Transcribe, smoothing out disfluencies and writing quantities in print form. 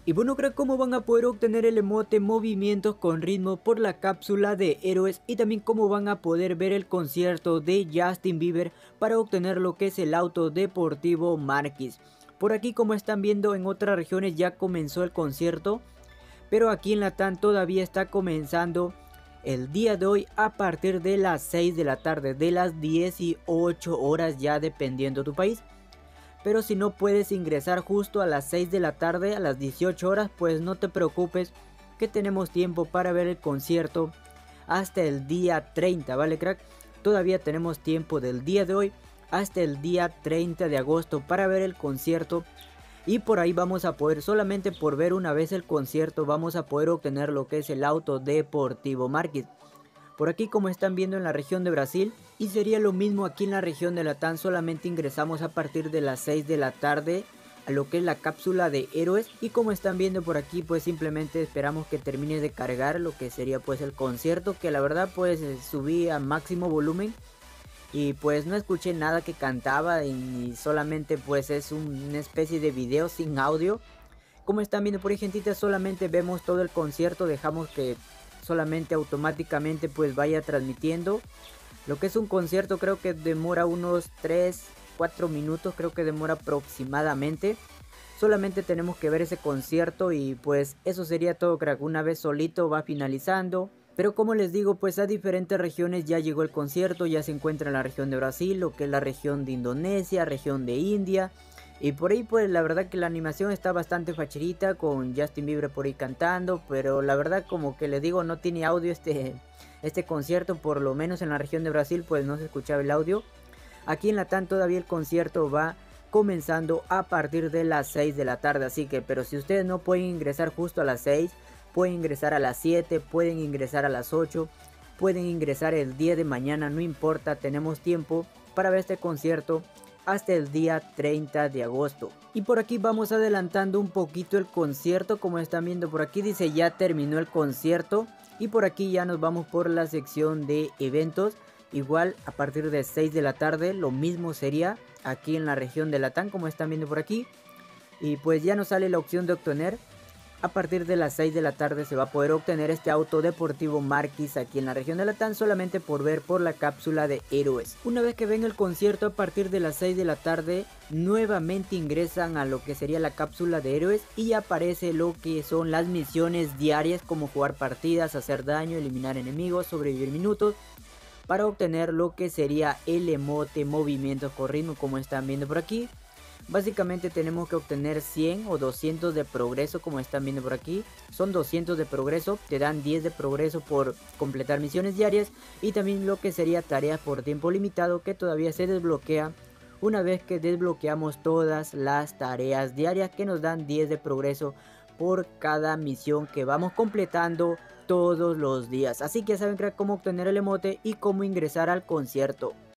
Y bueno, crack, cómo van a poder obtener el emote movimientos con ritmo por la cápsula de héroes y también cómo van a poder ver el concierto de Justin Bieber para obtener lo que es el auto deportivo Marquis. Por aquí, como están viendo, en otras regiones ya comenzó el concierto, pero aquí en Latam todavía está comenzando el día de hoy a partir de las 6 de la tarde, de las 18 horas ya dependiendo tu país. Pero si no puedes ingresar justo a las 6 de la tarde, a las 18 horas, pues no te preocupes, que tenemos tiempo para ver el concierto hasta el día 30, ¿vale, crack? Todavía tenemos tiempo del día de hoy hasta el día 30 de agosto para ver el concierto. Y por ahí vamos a poder, solamente por ver una vez el concierto, vamos a poder obtener lo que es el auto deportivo Marquis. Por aquí, como están viendo, en la región de Brasil, y sería lo mismo aquí en la región de Latam, solamente ingresamos a partir de las 6 de la tarde a lo que es la cápsula de héroes, y como están viendo por aquí, pues simplemente esperamos que termine de cargar lo que sería pues el concierto, que la verdad pues subí a máximo volumen y pues no escuché nada que cantaba y solamente pues es una especie de video sin audio. Como están viendo por ahí, gentita, solamente vemos todo el concierto, dejamos que solamente automáticamente pues vaya transmitiendo. Lo que es un concierto creo que demora unos 3-4 minutos, creo que demora aproximadamente. Solamente tenemos que ver ese concierto y pues eso sería todo, crack. Una vez solito va finalizando. Pero como les digo, pues a diferentes regiones ya llegó el concierto, ya se encuentra en la región de Brasil, lo que es la región de Indonesia, región de India. Y por ahí pues la verdad que la animación está bastante facherita con Justin Bieber por ahí cantando. Pero la verdad, como que les digo, no tiene audio este concierto, por lo menos en la región de Brasil pues no se escuchaba el audio. Aquí en Latam todavía el concierto va comenzando a partir de las 6 de la tarde, así que, pero si ustedes no pueden ingresar justo a las 6, pueden ingresar a las 7, pueden ingresar a las 8, pueden ingresar el día de mañana, no importa, tenemos tiempo para ver este concierto hasta el día 30 de agosto. Y por aquí vamos adelantando un poquito el concierto, como están viendo por aquí dice ya terminó el concierto. Y por aquí ya nos vamos por la sección de eventos. Igual a partir de 6 de la tarde lo mismo sería aquí en la región de Latam, como están viendo por aquí. Y pues ya nos sale la opción de obtener. A partir de las 6 de la tarde se va a poder obtener este auto deportivo Marquis aquí en la región de Latam, solamente por ver por la cápsula de héroes. Una vez que venga el concierto a partir de las 6 de la tarde, nuevamente ingresan a lo que sería la cápsula de héroes y aparece lo que son las misiones diarias, como jugar partidas, hacer daño, eliminar enemigos, sobrevivir minutos, para obtener lo que sería el emote movimiento con ritmo, como están viendo por aquí. Básicamente tenemos que obtener 100 o 200 de progreso, como están viendo por aquí. Son 200 de progreso, te dan 10 de progreso por completar misiones diarias. Y también lo que sería tareas por tiempo limitado, que todavía se desbloquea una vez que desbloqueamos todas las tareas diarias, que nos dan 10 de progreso por cada misión que vamos completando todos los días. Así que ya saben, crack, cómo obtener el emote y cómo ingresar al concierto.